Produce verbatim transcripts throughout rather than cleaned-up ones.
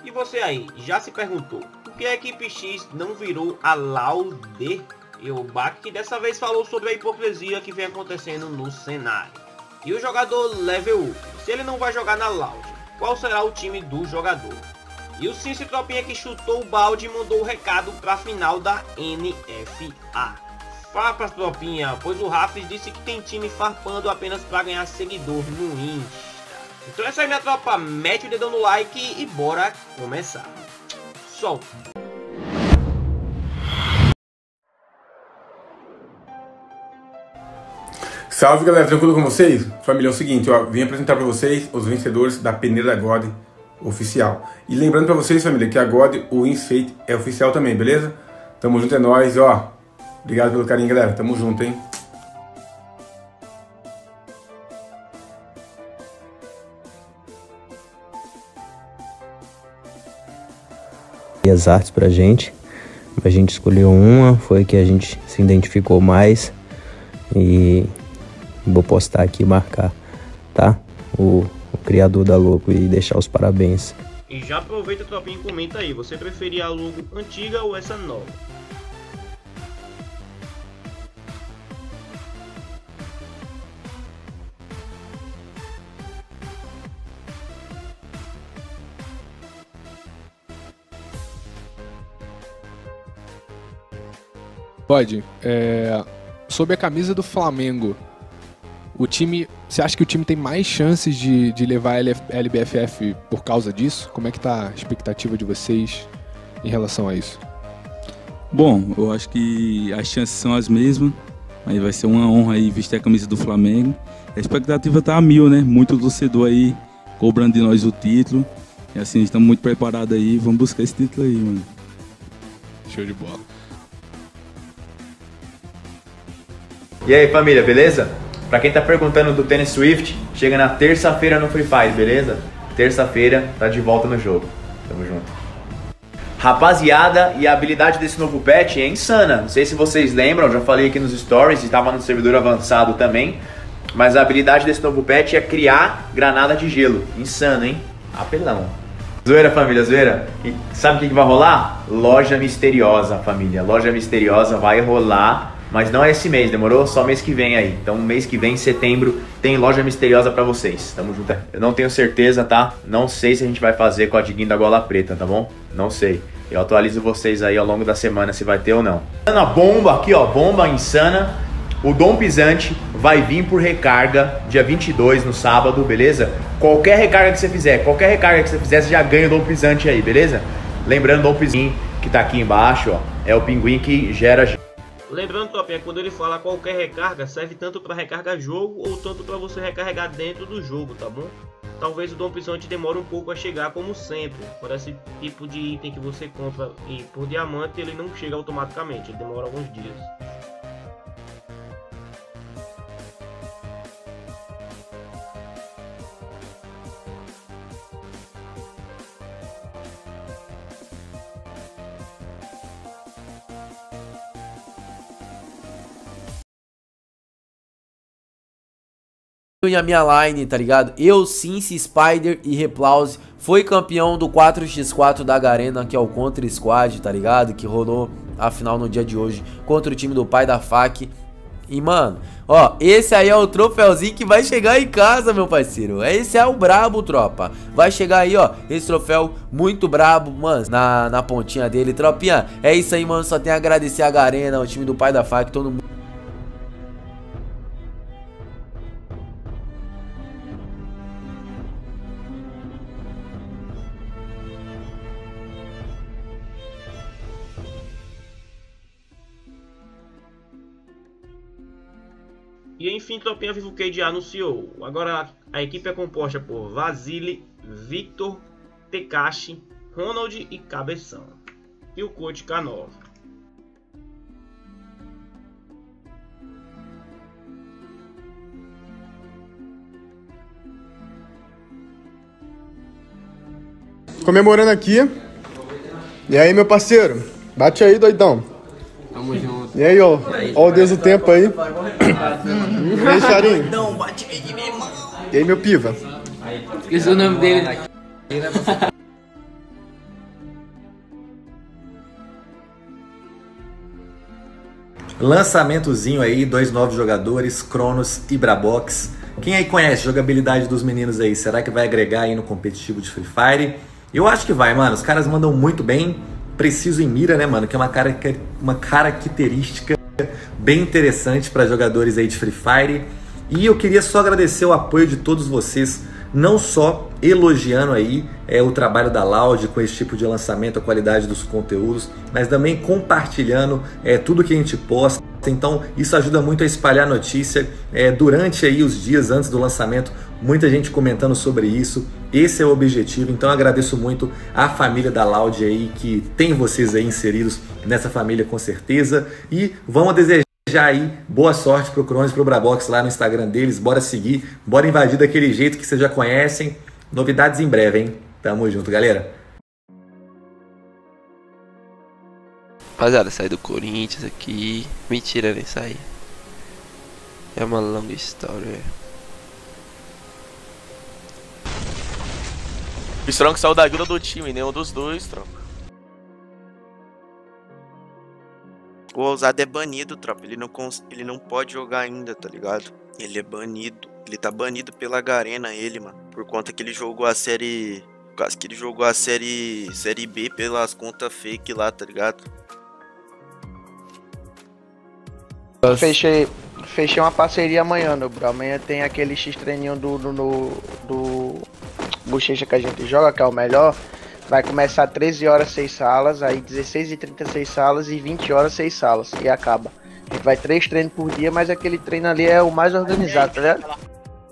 E você aí, já se perguntou por que a equipe X não virou a Laude? E o Bach que dessa vez falou sobre a hipocrisia que vem acontecendo no cenário. E o jogador Level Up, se ele não vai jogar na Loud, qual será o time do jogador? E o Cincy Tropinha que chutou o balde e mandou o recado para a final da N F A. Fala pra Tropinha, pois o Rafis disse que tem time farpando apenas para ganhar seguidor no Insta. Então é isso aí, minha tropa, mete o dedão no like e bora começar. Solta! Salve galera, tranquilo com vocês? Família, é o seguinte, ó, vim apresentar para vocês os vencedores da peneira da God oficial. E lembrando para vocês, família, que a God, o Wins Fate é oficial também, beleza? Tamo junto, é nóis, ó. Obrigado pelo carinho, galera. Tamo junto, hein? E as artes pra gente. A gente escolheu uma, foi que a gente se identificou mais. E vou postar aqui e marcar, tá? O, o criador da logo e deixar os parabéns. E já aproveita, Tropinha, e comenta aí, você preferia a logo antiga ou essa nova? Pode. É... Sobre a camisa do Flamengo, o time, você acha que o time tem mais chances de, de levar a L B F F por causa disso? Como é que tá a expectativa de vocês em relação a isso? Bom, eu acho que as chances são as mesmas, aí vai ser uma honra aí vestir a camisa do Flamengo. A expectativa tá a mil, né? Muito torcedor aí cobrando de nós o título. E assim, estamos muito preparados aí, vamos buscar esse título aí, mano. Show de bola. E aí, família, beleza? Pra quem tá perguntando do Tênis Swift, chega na terça-feira no Free Fire, beleza? Terça-feira tá de volta no jogo. Tamo junto. Rapaziada, e a habilidade desse novo patch é insana. Não sei se vocês lembram, já falei aqui nos stories e tava no servidor avançado também. Mas a habilidade desse novo patch é criar granada de gelo. Insano, hein? Apelão. Zoeira, família, zoeira. E sabe o que, que vai rolar? Loja misteriosa, família. Loja misteriosa vai rolar. Mas não é esse mês, demorou? Só mês que vem aí. Então mês que vem, em setembro, tem loja misteriosa pra vocês. Tamo junto. Eu não tenho certeza, tá? Não sei se a gente vai fazer com a diguinho da gola preta, tá bom? Não sei. Eu atualizo vocês aí ao longo da semana se vai ter ou não. A bomba aqui, ó. Bomba insana. O Dom Pisante vai vir por recarga dia vinte e dois no sábado, beleza? Qualquer recarga que você fizer, qualquer recarga que você fizer, você já ganha o Dom Pisante aí, beleza? Lembrando, o Dom Pisante que tá aqui embaixo, ó. É o pinguim que gera... Lembrando, Tropinha, quando ele fala qualquer recarga, serve tanto para recarga jogo ou tanto para você recarregar dentro do jogo, tá bom? Talvez o Dom Pisante demore um pouco a chegar, como sempre. Por esse tipo de item que você compra e por diamante, ele não chega automaticamente, ele demora alguns dias. E a minha line, tá ligado? Eu, Cincy, Spider e Replause foi campeão do quatro por quatro da Garena, que é o Contra Squad, tá ligado? Que rolou a final no dia de hoje contra o time do pai da Fac. E, mano, ó, esse aí é o troféuzinho que vai chegar em casa, meu parceiro. Esse é o brabo, tropa. Vai chegar aí, ó, esse troféu muito brabo, mano, na, na pontinha dele. Tropinha, é isso aí, mano. Só tenho a agradecer a Garena, o time do pai da Fac, todo mundo. E enfim, Tropinha, Vivo K D anunciou. Agora a equipe é composta por Vasily, Victor, Tekashi, Ronald e Cabeção. E o coach K nove. Comemorando aqui. E aí, meu parceiro? Bate aí, doidão. Tamo junto. E aí, ó. Ó o Deus do tempo aí. E aí, Charinho? E aí, meu piva? Esqueci o nome dele. Lançamentozinho aí, dois novos jogadores, Cronos e Brabox. Quem aí conhece a jogabilidade dos meninos aí? Será que vai agregar aí no competitivo de Free Fire? Eu acho que vai, mano. Os caras mandam muito bem. Preciso em mira, né, mano? Que é uma, cara, uma característica bem interessante para jogadores aí de Free Fire. E eu queria só agradecer o apoio de todos vocês, não só elogiando aí é, o trabalho da Loud com esse tipo de lançamento, a qualidade dos conteúdos, mas também compartilhando é, tudo que a gente posta. Então isso ajuda muito a espalhar a notícia. É, durante aí os dias antes do lançamento, muita gente comentando sobre isso. Esse é o objetivo, então eu agradeço muito a família da Loud aí, que tem vocês aí inseridos nessa família com certeza. E vamos desejar aí boa sorte pro Cronos e pro Brabox lá no Instagram deles. Bora seguir, bora invadir daquele jeito que vocês já conhecem. Novidades em breve, hein? Tamo junto, galera. Rapaziada, saí do Corinthians aqui. Mentira, nem saí. É uma longa história. O Strong saiu da ajuda do time, nenhum dos dois, tropa. O ousado é banido, tropa. Ele não, cons... ele não pode jogar ainda, tá ligado? Ele é banido. Ele tá banido pela Garena, ele, mano. Por conta que ele jogou a série... Por causa que ele jogou a série... Série B pelas contas fake lá, tá ligado? Eu fechei... Fechei uma parceria amanhã, meu bro. Amanhã tem aquele X-treininho do... do, do, do... Bochecha que a gente joga, que é o melhor. Vai começar treze horas, seis salas, aí dezesseis e trinta, seis salas e vinte horas, seis salas, e acaba. A gente vai três treinos por dia, mas aquele treino ali é o mais organizado, tá ligado?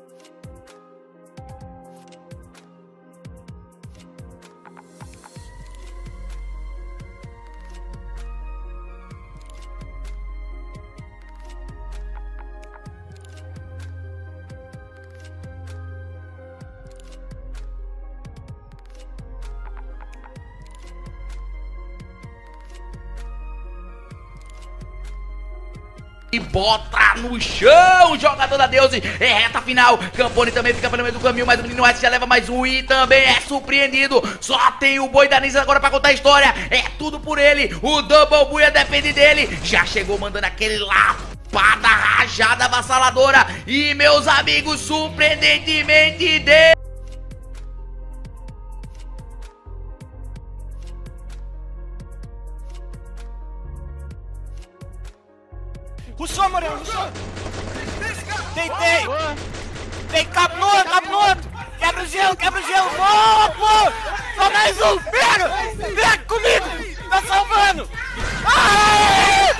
E bota no chão, jogador da Deus, é reta final. Campone também fica pelo meio do caminho, mas o menino West já leva mais um e também é surpreendido. Só tem o boi da Nisa agora pra contar a história, é tudo por ele. O Double Buia depende dele, já chegou mandando aquele lapada rajada avassaladora. E meus amigos, surpreendentemente dele. Russou, Moreno, russou! Deitei! Vem, cabo no outro, cabo no outro! Quebra o gelo, quebra o gelo! Boa, boa! Só mais um! Pega! Pega comigo! Tá salvando! Aê!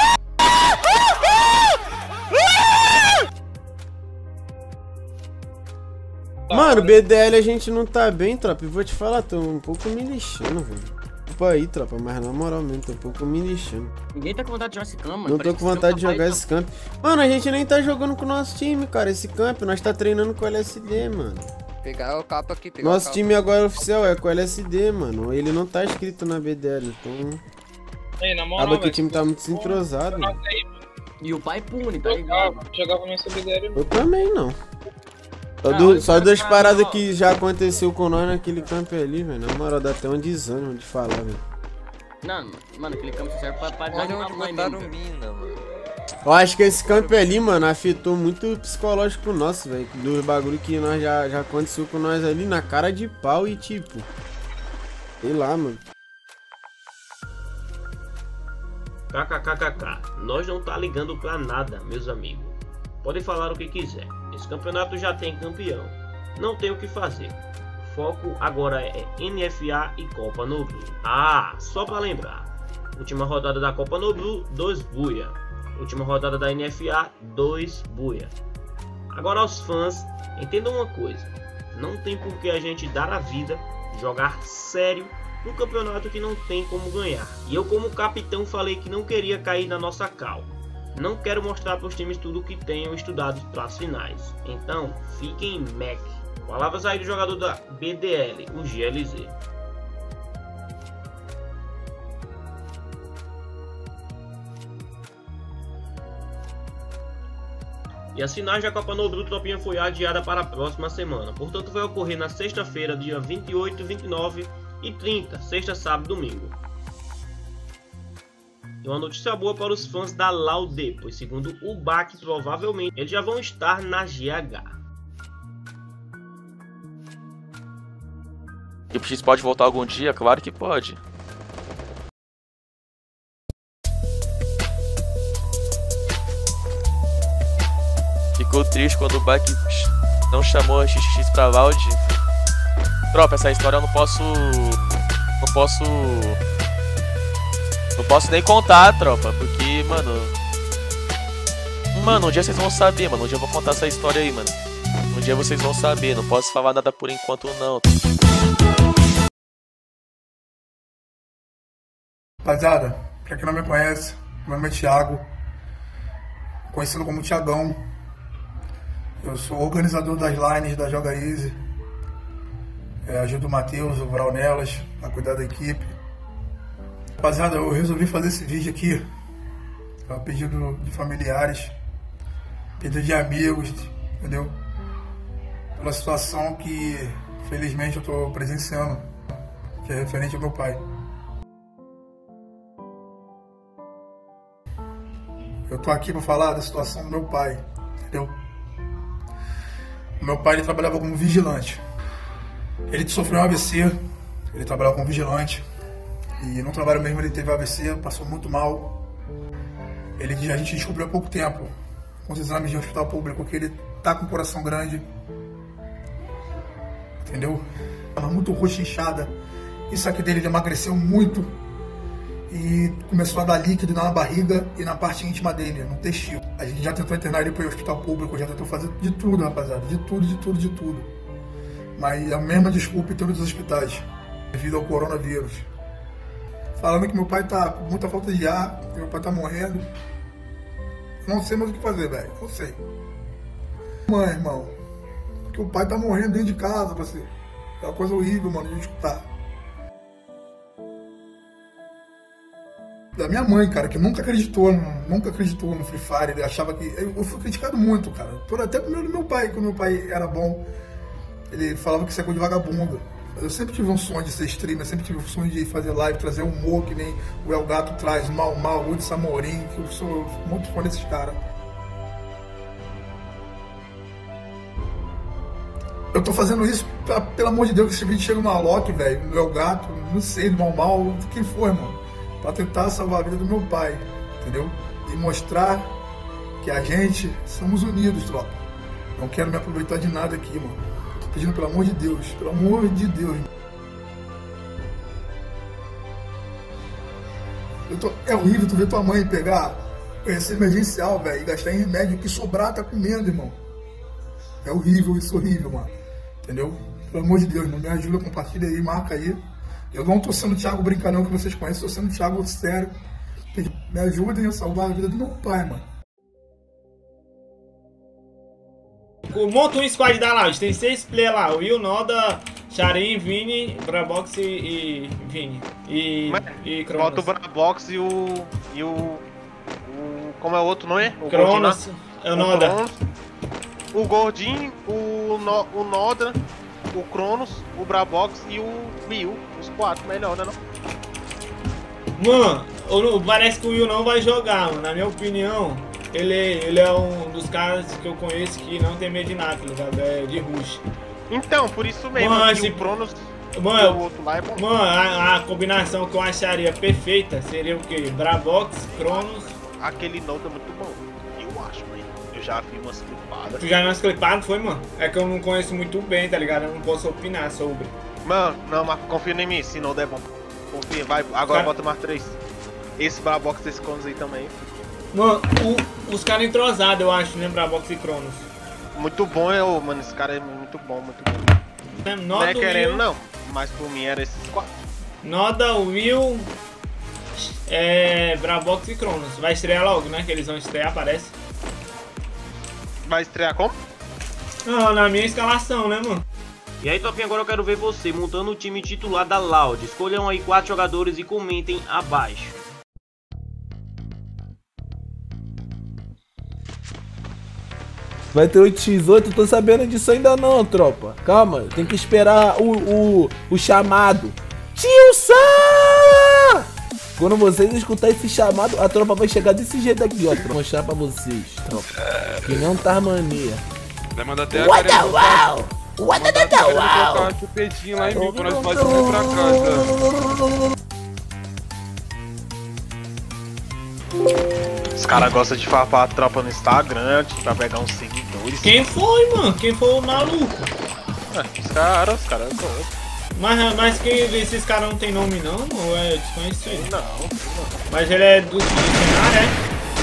Mano, B D L a gente não tá bem, tropa. E vou te falar, tô um pouco me lixando, velho. Desculpa aí, tropa, mas na moral mesmo, tô um pouco me lixando. Ninguém tá com vontade de jogar esse campo, mano. Não tô com vontade de jogar esse campo. Mano, a gente nem tá jogando com o nosso time, cara, esse campo. Nós tá treinando com o L S D, mano. Pegar o capa aqui, pegar Nosso o time agora oficial é com o L S D, mano. Ele não tá inscrito na B D L, então... Ei, na moral, acaba que o time tá muito desentrosado, mano. E o pai pune, tá ligado? Jogava mais sobre B D L. Eu também não. Só, ah, do, só duas paradas que já aconteceu com nós naquele campo ali, velho. Na moral, dá até um desânimo de falar, velho. Não, mano, aquele campo serve pra, pra dar uma mãe mesmo. Mina, mano. Eu acho que esse campo ali, mano, afetou muito o psicológico nosso, velho. Dos bagulho que nós já, já aconteceu com nós ali na cara de pau e tipo... Sei lá, mano. KKKKK, nós não tá ligando pra nada, meus amigos. Podem falar o que quiser. Esse campeonato já tem campeão. Não tem o que fazer. Foco agora é N F A e Copa No Blue. Ah, só pra lembrar. Última rodada da Copa No Blue, dois buia. Última rodada da N F A, dois buia. Agora aos fãs, entendam uma coisa. Não tem por que a gente dar a vida, jogar sério num campeonato que não tem como ganhar. E eu como capitão falei que não queria cair na nossa cal. Não quero mostrar para os times tudo o que tenham estudado para as finais. Então, fiquem em Mac. Palavras aí do jogador da B D L, o G L Z. E as finais da Copa No Blue Tropinha foi adiada para a próxima semana. Portanto, vai ocorrer na sexta-feira, dia vinte e oito, vinte e nove e trinta, sexta, sábado e domingo. E uma notícia boa para os fãs da Loud, pois segundo o B A C, provavelmente eles já vão estar na G H. E o X pode voltar algum dia? Claro que pode. Ficou triste quando o B A C não chamou a X X pra Loud. Tropa, essa história eu não posso... Não posso... Não posso nem contar, tropa, porque, mano... Mano, um dia vocês vão saber, mano. Um dia eu vou contar essa história aí, mano. Um dia vocês vão saber. Não posso falar nada por enquanto, não. Rapaziada, pra quem não me conhece, meu nome é Thiago, conhecido como Thiagão. Eu sou organizador das lines da Joga Easy. É, ajudo o Matheus, o Vral nelas, a cuidar da equipe. Rapaziada, eu resolvi fazer esse vídeo aqui a pedido de familiares, pedido de amigos, entendeu? Pela situação que, felizmente, eu tô presenciando, que é referente ao meu pai. Eu tô aqui para falar da situação do meu pai, entendeu? O meu pai, ele trabalhava como vigilante. Ele sofreu um A V C, ele trabalhava como vigilante. E no trabalho mesmo ele teve A V C, passou muito mal. Ele, a gente descobriu há pouco tempo, com os exames de hospital público, que ele tá com o coração grande. Entendeu? Tava muito roxa, inchada. Isso aqui dele, ele emagreceu muito. E começou a dar líquido na barriga e na parte íntima dele, no intestino. A gente já tentou internar ele para o hospital público, já tentou fazer de tudo, rapaziada. De tudo, de tudo, de tudo. Mas a mesma desculpa em todos os hospitais, devido ao coronavírus. Falando que meu pai tá com muita falta de ar, que meu pai tá morrendo. Não sei mais o que fazer, velho. Não sei. Mãe, irmão, que o pai tá morrendo dentro de casa, você. É uma coisa horrível, mano, de escutar. Da minha mãe, cara, que nunca acreditou, nunca acreditou no Free Fire, ele achava que... Eu fui criticado muito, cara, por até pelo meu pai, quando meu pai era bom, ele falava que isso é coisa de vagabundo. Eu sempre tive um sonho de ser streamer, sempre tive um sonho de fazer live, trazer humor, que nem o El Gato traz, Mal Mal, o de Samorim, que eu sou muito fã desses caras. Eu tô fazendo isso, pra, pelo amor de Deus, que esse vídeo chega no Alok, velho, no El Gato, não sei, do Mal Mal, quem for, irmão. Pra tentar salvar a vida do meu pai, entendeu? E mostrar que a gente somos unidos, tropa. Não quero me aproveitar de nada aqui, mano. Tô pedindo pelo amor de Deus, pelo amor de Deus. Eu tô... É horrível tu ver tua mãe pegar, conhecer emergencial, velho, e gastar em remédio, que sobrar tá comendo, irmão. É horrível, isso é horrível, mano. Entendeu? Pelo amor de Deus, irmão, me ajuda, compartilha aí, marca aí. Eu não tô sendo o Thiago brincalhão que vocês conhecem, tô sendo o Thiago sério. Me ajudem a salvar a vida do meu pai, mano. Monta um squad da Loud, tem seis players lá, o Will, Noda, Charim, Vini, Brabox e, e Vini. E, e Cronos. Bota o Brabox e o... e o... o como é o outro nome? O Cronos, é o Noda. O, Cronos, o Gordinho, o, no, o Noda, o Cronos, o Brabox e o Will. Os quatro melhor, né não? Mano, parece que o Will não vai jogar, mano. Na minha opinião, ele, ele é um dos caras que eu conheço que não tem medo de nada, tá ligado? É de rush. Então, por isso mesmo, mano, se... o Cronos mano, o outro lá é bom. Mano, a, a combinação que eu acharia perfeita seria o quê? Brabox, Cronos... Aquele Noda é muito bom, eu acho, mano. Eu já vi umas clipadas. Tu já viu umas clipadas, foi, mano? É que eu não conheço muito bem, tá ligado? Eu não posso opinar sobre. Mano, não, mas confia em mim, se não der bom. Confia, vai, agora cara... bota mais três. Esse Brabox desse Cronos aí também. Mano, o, os caras entrosados, eu acho, né? Brabox e Cronos. Muito bom, eu, mano, esse cara é muito bom, muito bom. Noda, não é querendo, Will, não, mas por mim era esses quatro. Noda, Will, é, Brabox e Cronos. Vai estrear logo, né? Que eles vão estrear, parece. Vai estrear como? Não, na minha escalação, né, mano? E aí, topinha, agora eu quero ver você montando o time titular da Loud. Escolham aí quatro jogadores e comentem abaixo. Vai ter oito por oito, tô sabendo disso ainda não, tropa. Calma, tem que esperar o, o, o chamado. Tio Sam! Quando vocês escutarem esse chamado, a tropa vai chegar desse jeito aqui, ó. Vou mostrar pra vocês, tropa. Que não tá mania. Vai mandar até a What Karen the colocar- wow? Vai What mandar the a Karen wow? colocar uma chupetinha lá em mim pra nós fazer ir pra casa. Os caras gostam de farpar a tropa no Instagram, tipo, pra pegar uns seguidores. Quem foi, mano? Quem foi o maluco? É, os caras, os caras gostam. Mas, mas que esses caras não tem nome não, ou é desconhecido? Não, não. Mas ele é do, do cenário, é?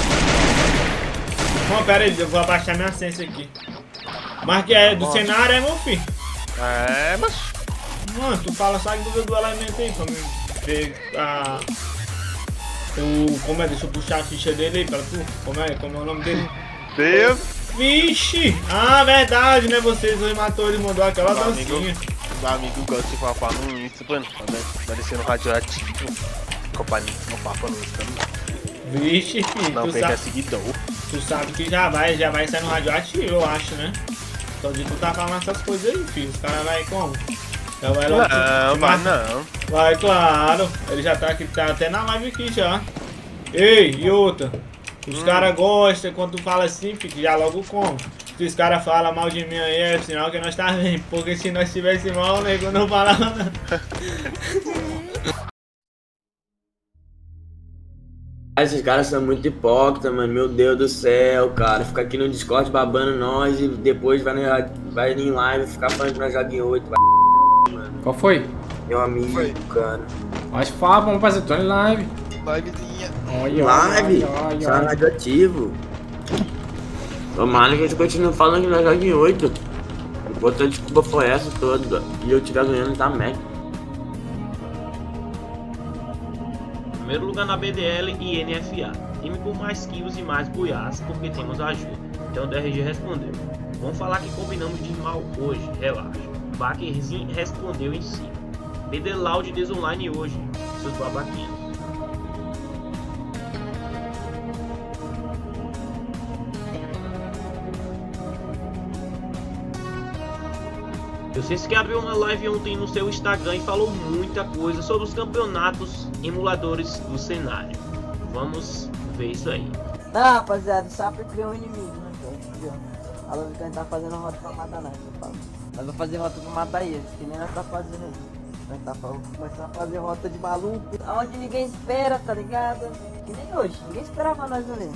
Não, pera aí, eu vou abaixar minha senha aqui. Mas que é do Nossa. cenário, é, meu filho? É, mas... Mano, tu fala só do, do elemento aí, pra mim ver a... O... Como é? Deixa eu puxar a ficha dele aí pra tu. Como é? Como é o nome dele? Deus! Vixe! Ah, verdade, né? Vocês dois matou, ele mandou aquela Meu dancinha. amigo, meu amigo gosta de farpar no Insta, mano. Parecendo radioativo. Companhia, não farpa no Insta, não. Vixe, filho. Não tu pega sabe, seguidor. tu sabe que já vai, já vai sair no radioativo, eu acho, né? Só de tu tá falando essas coisas aí, filho. Os caras vai como? Já vai logo. Não, te vai matar. não. Vai, claro. Ele já tá aqui, tá até na live aqui já. Ei, e outra. Os Hum. caras gostam quando tu fala assim, fica já logo como. Se os caras falam mal de mim aí, é sinal que nós tá bem. Porque se nós tivesse mal, o nego não falava nada. Esses caras são muito hipócritas, mano. Meu Deus do céu, cara. Fica aqui no Discord babando nós e depois vai, no, vai em live ficar falando que nós jogamos em oito. Vai, mano. Qual foi? Meu amigo, Foi. cara. Mas fala, vamos fazer, tô em live. Livezinha. Olha, Live? olha, olha, Só olha. radioativo. Tomara que eles continuem falando que nós jogamos em oito. Outra desculpa foi essa toda. E eu tiver ganhando tá Mac. Primeiro lugar na B D L e N F A. Time com mais kills e mais goiás, porque temos ajuda. Então o D R G respondeu. Vamos falar que combinamos de mal hoje, relaxa. Bakerzinho respondeu em si. B D Loud desonline hoje, seus babaquinhos. Eu sei que abriu uma live ontem no seu Instagram e falou muita coisa sobre os campeonatos emuladores do cenário. Vamos ver isso aí. Não, rapaziada, só pra criar um inimigo, né, velho? A Luz que a gente tá fazendo rota pra matar nós, eu falo. Nós vamos fazer rota pra matar eles, que nem nós tá fazendo aí. Nós tá começando a fazer rota de maluco, aonde ninguém espera, tá ligado? Que nem hoje, ninguém esperava nós ali.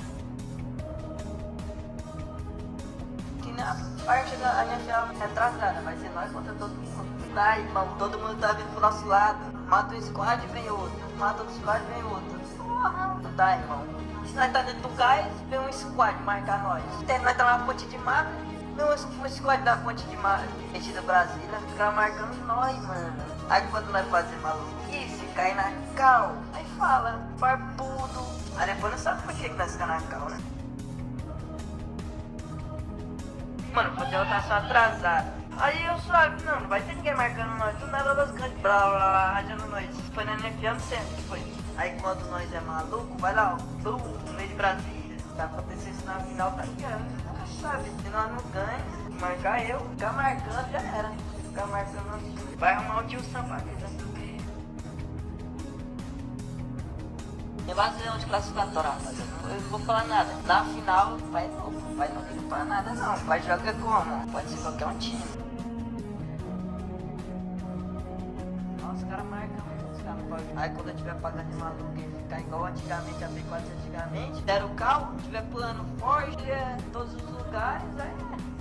Que na parte da N F L retrasada, vai ser nós contra todo mundo. Tá, irmão, todo mundo tá vindo pro nosso lado. Mata um squad, vem outro. Mata outro squad, vem outro. Porra, não dá, irmão. Se nós tá dentro do cais, vem um squad marcar nós. Tem, nós tá na ponte de mar, vem um, um squad da ponte de mar, metida Brasília, ficar marcando nós, mano. Aí quando nós fazer maluquice, cai na cal, aí fala, farpudo. Aí depois não sabe por que que nós fica na cal, né? Mano, fazer rotação atrasada. Aí eu suave, não, não vai ter ninguém marcando nós. Do nada das grandes, blá blá blá, radiando nós. Foi na N F A sempre, foi. Aí quando nós é maluco, vai lá, ó, blum, no meio de Brasília. Se acontecer isso na final, tá ligado. Nunca sabe, se nós não ganha, marcar eu, ficar marcando já era. Ficar marcando, vai arrumar o tio Sampa aqui, né? É base de classificatória, rapaziada. Eu não vou falar nada. Na final, vai não, vai não liga pra nada não. Vai jogar como? Pode ser qualquer um time. Nossa, os caras marcam, os caras não podem. Aí quando eu tiver pagando de maluco e ficar igual antigamente, a B quatro antigamente, deram o carro, tiver plano forte, é, todos os lugares, aí